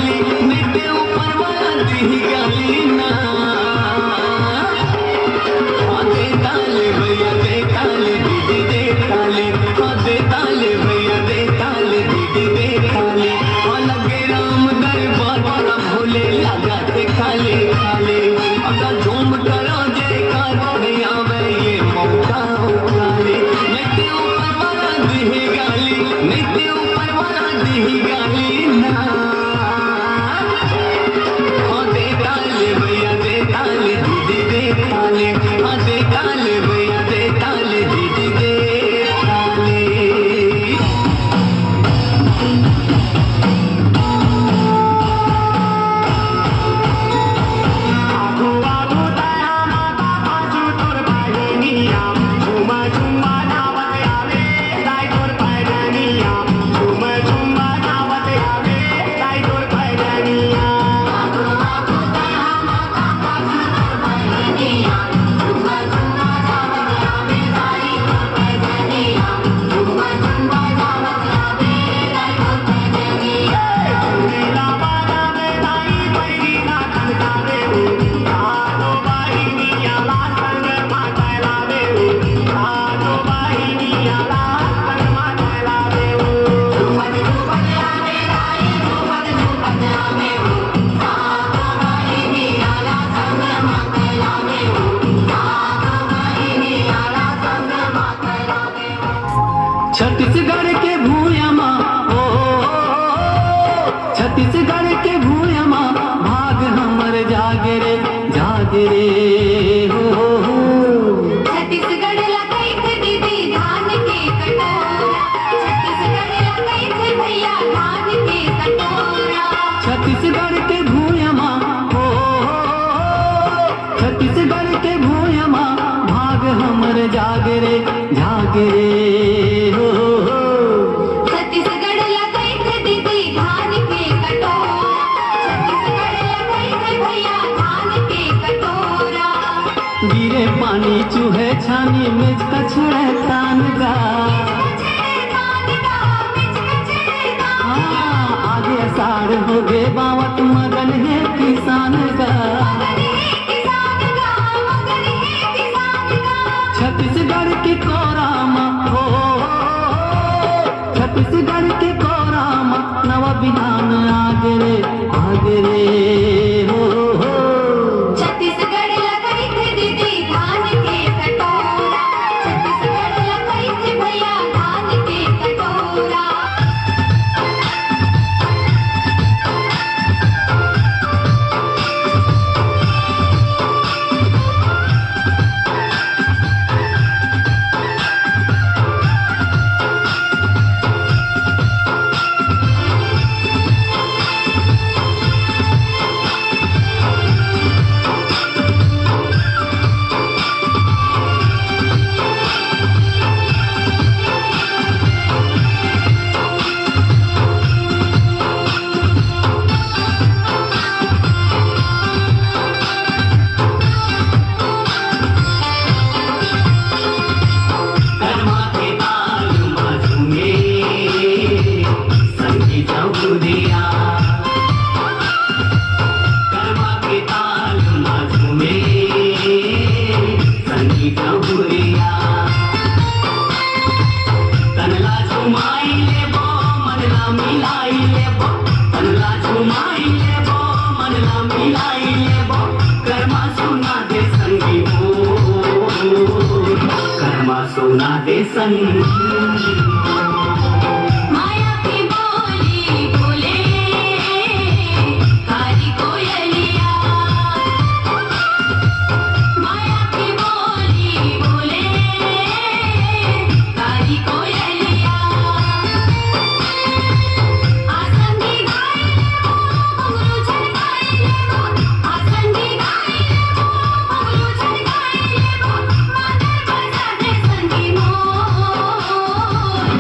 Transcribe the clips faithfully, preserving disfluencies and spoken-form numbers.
गाली नित्य ऊपर वाला दी गाली ना दे ताले भैया दे ताले दीदी दे ताले दे ताले भैया दे ताले दीदी दे ताले लगे राम दरबार भोले लगा थे खाले खाले अगर झूम करो जयकार भैया मैं ये मौका उठाले नित्य ऊपर वाला दी गाली नित्य ऊपर वाला दी गाली ना दे ताले भैया दे ताले दीदी दे ताले दे ताले भैया दे ताले दीदी दे ताले छत्तीसगढ़ के भूयमा ओ छत्तीसगढ़ के भूयमा भाग हमर जागे रे जागे रे हो छत्तीसगढ़ लगाई थे दीदी धान के कटोरा छत्तीसगढ़ लगाई थे भैया धान के कटोरा छत्तीसगढ़ के भूयमा ओ छत्तीसगढ़ के भूयमा भाग हमर जागे रे जागे रे गिरे पानी चूहे छानी में कछड़े तान गा आगे सार हो गे बावत मगन है किसान गा छत्तीसगढ़ के कोरामा हो छत्तीसगढ़ के कोरामा नवा बिहान आगे रे आगे रे हो सोना दे संग माया की बोली बोले कारी कोयलिया माया की बोली बोले कारी कोयलिया आसंगी गाई ले वो घुंघरू छनकाई ले वो आसंगी गाई ले वो घुंघरू छनकाई ले वो मादर बजा दे संगी मोर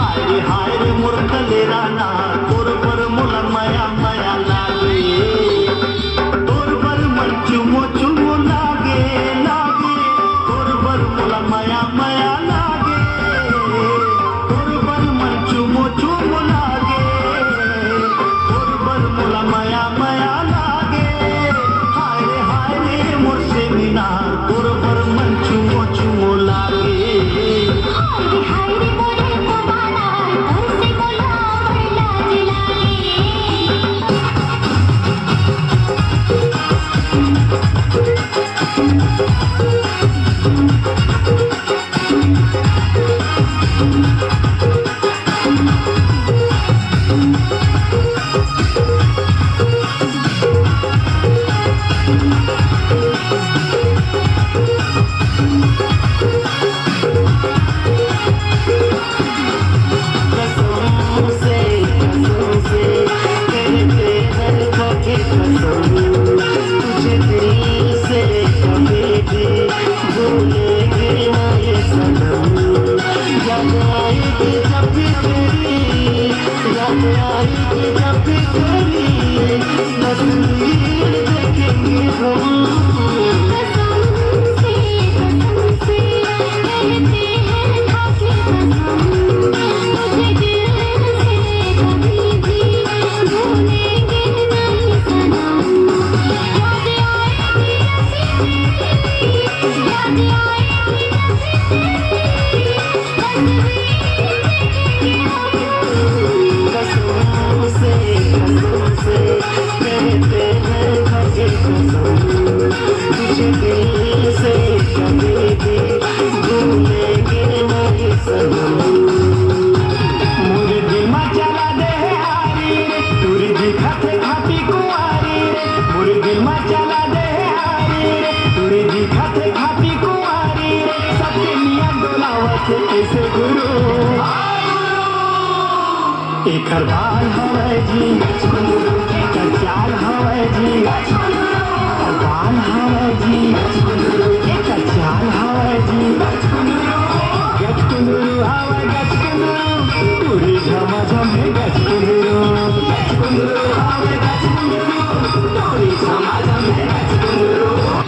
हाय रे हाय रे मुर्तले राना तोर पर मुला माया माया लागे तोर पर मन चुमो चुमो लागे लागे तोर पर मुला माया माया लागे तोर पर मन चुमो चुमो लागे तोर पर मुला माया माया लागे हाय रे हाय रे मुर्से बिना तोर पर मन चुमो चुमो लागे हाय रे मोरे पवाना तोसे बोला बड़ा जिलाए एकर बाल हवे जी एकर चाल हवे जी एकर बाल हवे जी एकर चाल हवे जी गचकुंदरू हवे गचकुंदरू पूरी झमाझम है गचकुंदरू गचकुंदरू हवे गचकुंदरू पूरी झमाझम है गचकुंदरू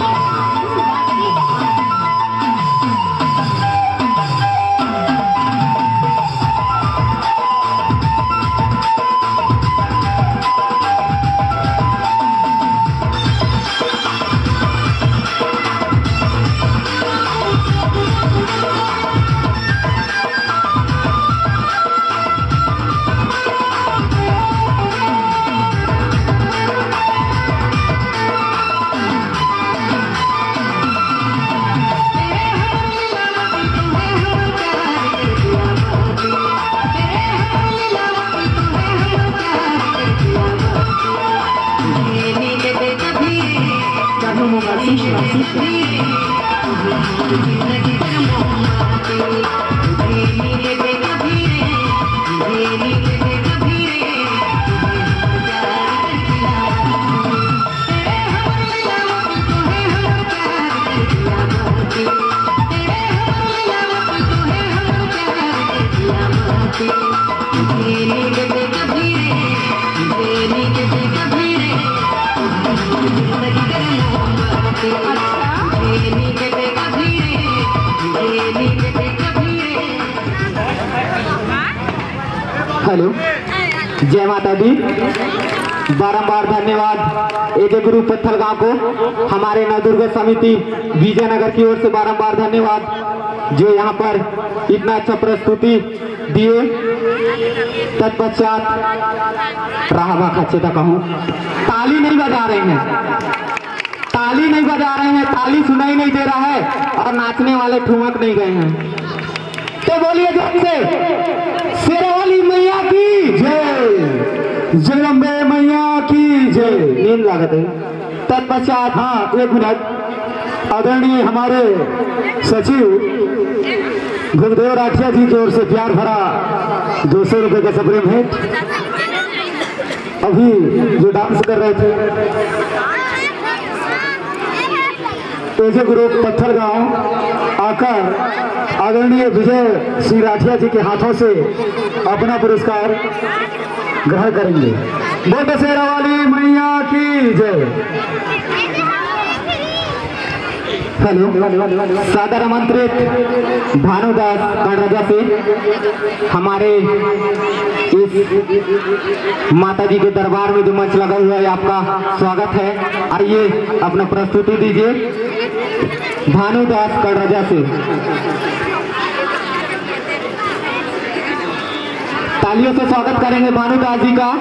हेलो, जय माता दी। बारंबार धन्यवाद एके ग्रुप पत्थल गांव को, हमारे नवदुर्ग समिति विजयनगर की ओर से बारंबार धन्यवाद जो यहाँ पर इतना अच्छा प्रस्तुति दिए। तत्पश्चात राहबा खच्चे तक कहूँ, ताली नहीं बजा रहे हैं, ताली नहीं बजा रहे हैं, ताली सुनाई नहीं दे रहा है और नाचने वाले ठुमक नहीं गए हैं। तो बोलिए जोर से, शेरावाली मैया की जय, जगदम्बे मैया की जय। नींद लागत है। तत्पश्चात हाँ एक मिनट, आदरणीय हमारे सचिव गुरुदेव राठिया जी की ओर से प्यार भरा दो सौ रुपये का सप्रे भेंट। अभी जो डांस कर रहे थे एजे ग्रुप पत्थर गांव आकर आदरणीय विजय सिंह राठिया जी के हाथों से अपना पुरस्कार ग्रहण करेंगे। बोल दशहरा वाली मैया की जय। हेलो, सादर आमंत्रित भानुदास कड़रजा से हमारे इस माता जी के दरबार में जो मंच लगा हुआ है आपका स्वागत है। आइए अपना प्रस्तुति दीजिए भानुदास कड़रजा से। तालियों से स्वागत करेंगे भानुदास जी का।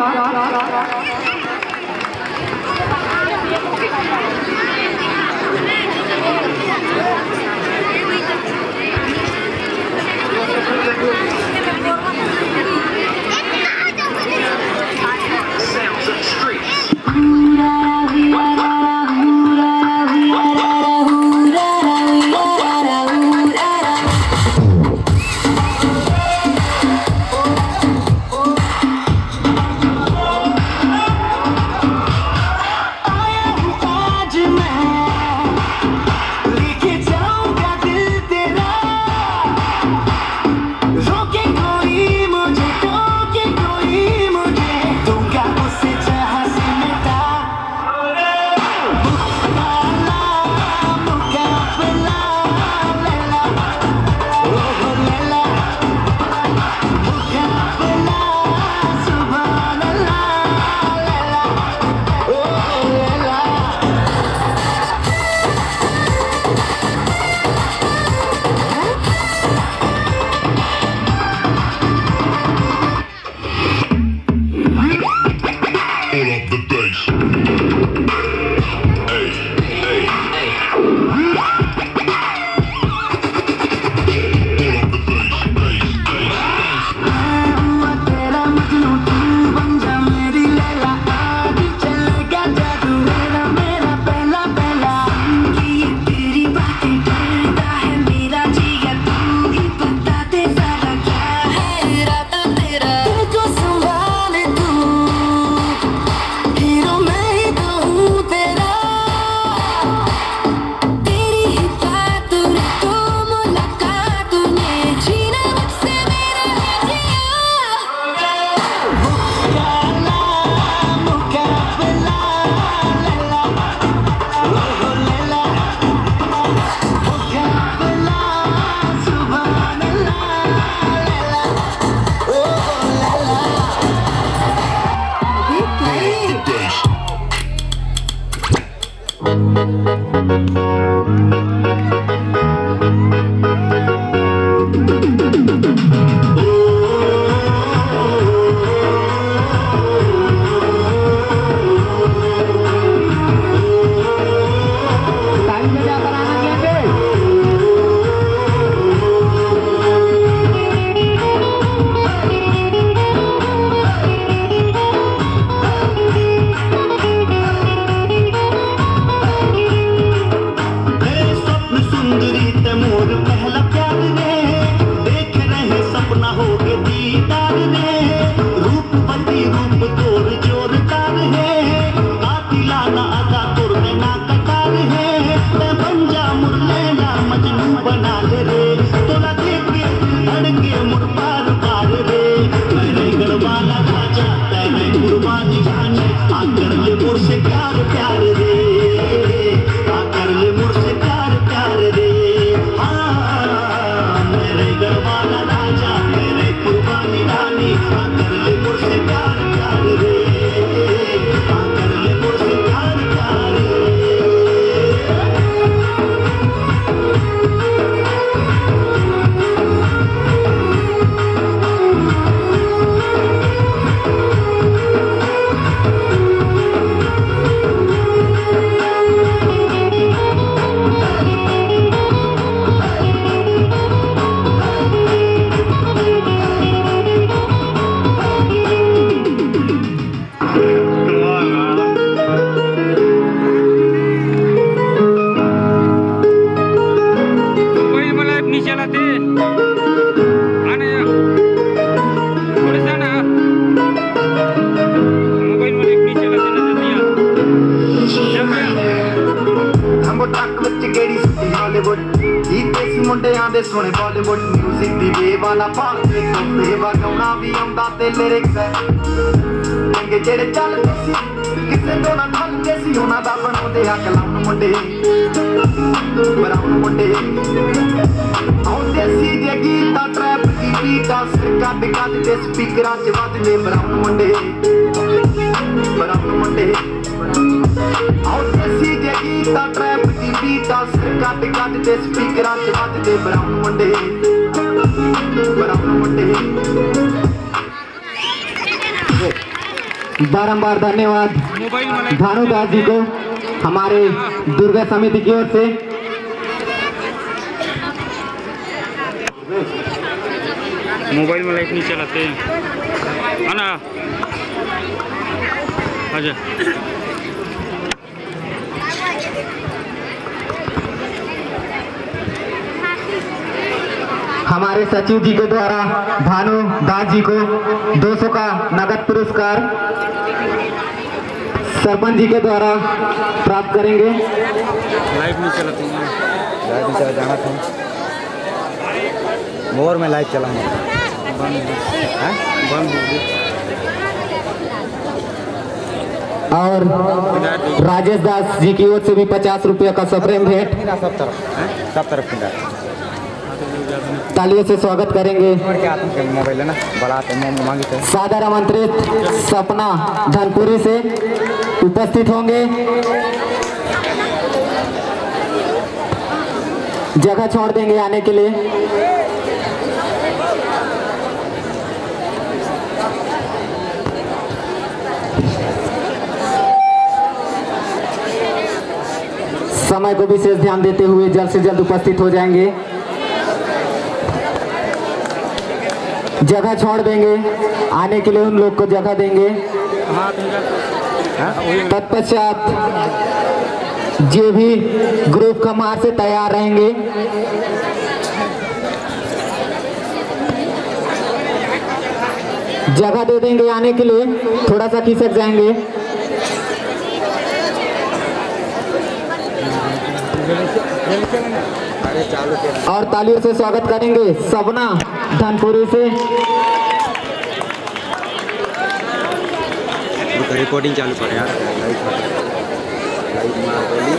सुने बॉलीवुड म्यूजिक दी वेव वाला पालते कुत्ते वगाउणा भी आउंदा ते लिरिक्स है चंगे जेड़े चलदे सी किसे तो ना थलदे सी उन्हां दा बनाउंदे आ कलाउन मुंडे बनाउन मुंडे आउंदे सी जे गीता ट्रैप दी बीटा सिर कट कट दे स्पीकरां च वजदे बनाउन मुंडे बनाउन मुंडे आउंदे सी जे गीता ट्रैप दी बीटा सिर कट कट दे स्पीकरां च वजदे बनाउन मुंडे बनाउन मुंडे। बारंबार धन्यवाद भानुदास जी को हमारे दुर्गा समिति की ओर से। मोबाइल में लाइट नहीं चलाते है ना। आजा हमारे सचिव जी के द्वारा भानु दास जी को दो सौ का नगद पुरस्कार सरपंच जी के द्वारा प्राप्त करेंगे। लाइट नहीं चलाते हैं। लाइट नहीं चला जाना था मोर में लाइट चला बंद है बंद हो गई। और राजेश दास जी की ओर से भी पचास रुपये का सप्रेम भेंट सब तरफ सब तरफ तालियों से स्वागत करेंगे। मोबाइल है ना बड़ा मांगी थे। सादर आमंत्रित सपना धनपुरी से उपस्थित होंगे। जगह छोड़ देंगे आने के लिए। समय को विशेष ध्यान देते हुए जल्द से जल्द उपस्थित हो जाएंगे। जगह छोड़ देंगे आने के लिए, उन लोग को जगह देंगे। तत्पश्चात जो भी ग्रुप कमार से तैयार रहेंगे जगह दे देंगे आने के लिए, थोड़ा सा खिसक जाएंगे। और तालियों से स्वागत करेंगे सपना धनपुरी से। रिकॉर्डिंग चालू कर यार। लाइट मार बोली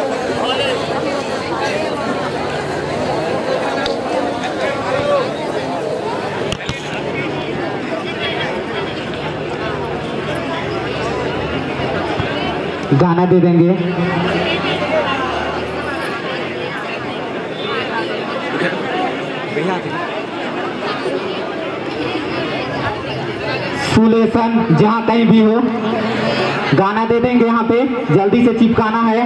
गाना दे देंगे। सुलेशन जहाँ कहीं भी हो गाना दे देंगे। यहाँ पे जल्दी से चिपकाना है।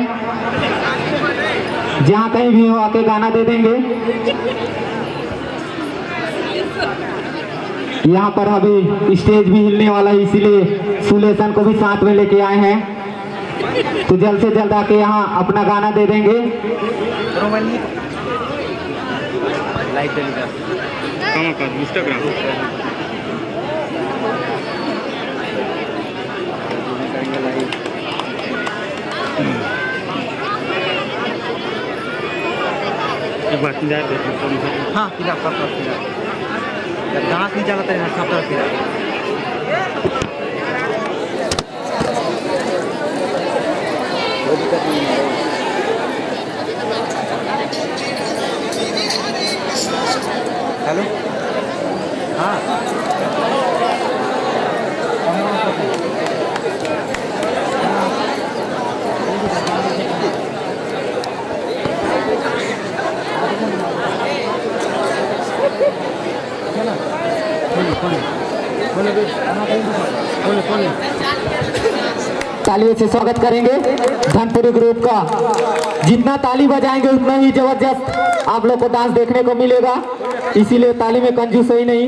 जहाँ कहीं भी हो आके गाना दे देंगे। यहाँ पर अभी स्टेज भी हिलने वाला है, इसीलिए सुलेशन को भी साथ में लेके आए हैं। तो जल्द से जल्द आके यहाँ अपना गाना दे देंगे। इंस्टाग्राम हाँ किधर सब तरफ किधर जब घास नहीं चलाता है सब तरफ किधर। हेलो हाँ तालियों से स्वागत करेंगे धनपुरी ग्रुप का। जितना ताली बजाएंगे उतना ही जबरदस्त आप लोग को डांस देखने को मिलेगा, इसीलिए ताली में कंजूस ही नहीं।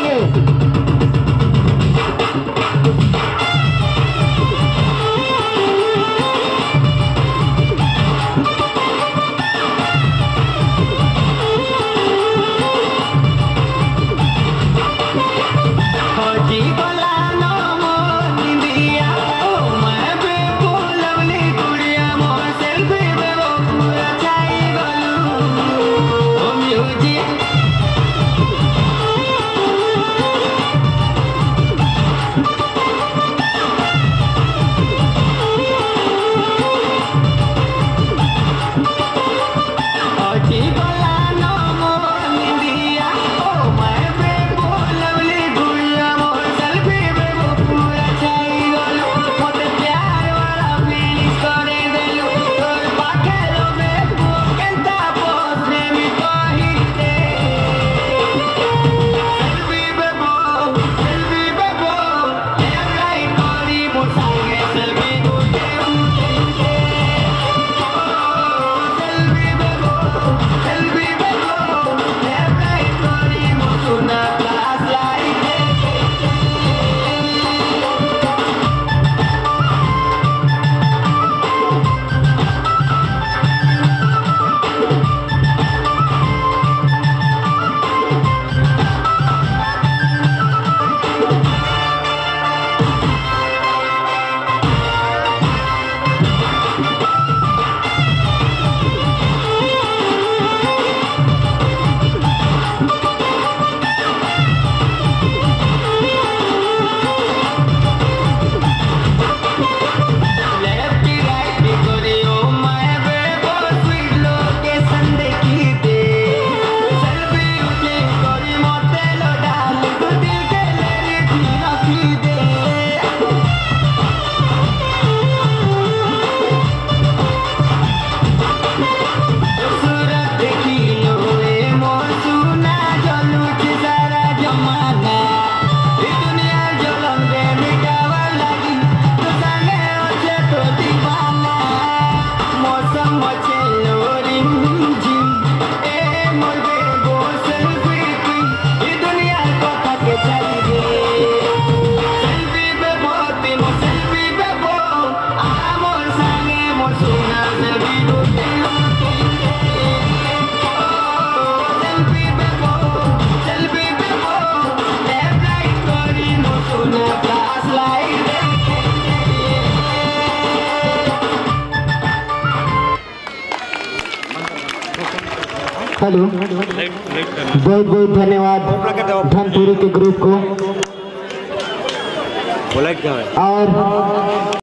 हेलो, लाइट लाइट करना बहुत बहुत धन्यवाद धनपुरी के ग्रुप को बोला क्या है और